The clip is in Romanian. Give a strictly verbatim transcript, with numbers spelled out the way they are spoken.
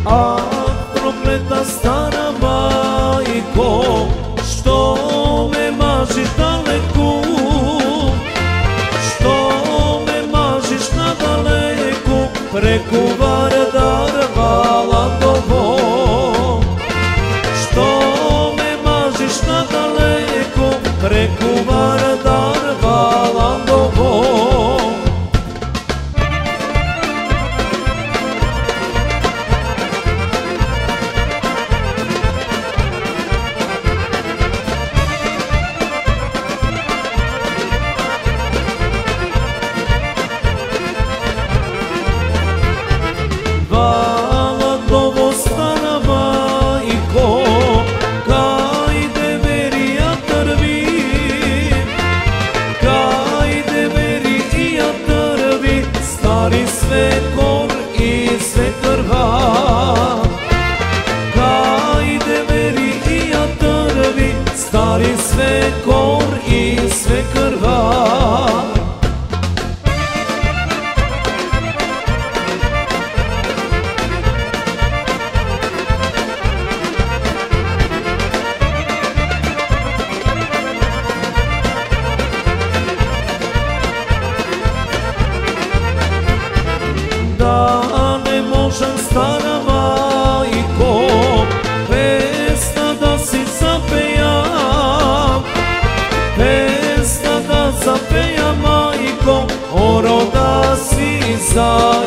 A prokleta stara majko, što me mažiš daleku, što me mažiš na daleku, preko Vardar Ladovo. Što me mažiš na daleku, preko Vardar Ladovo. Valadovo stara majko, kajde veri ja trvi, kajde veri i ja trvi, stari svekor i svekrva. Kajde veri i ja trvi, stari svekor i svekrva. Da ne možem stara majko, pesna da si zapejam, pesna da zapejam majko, o roda si za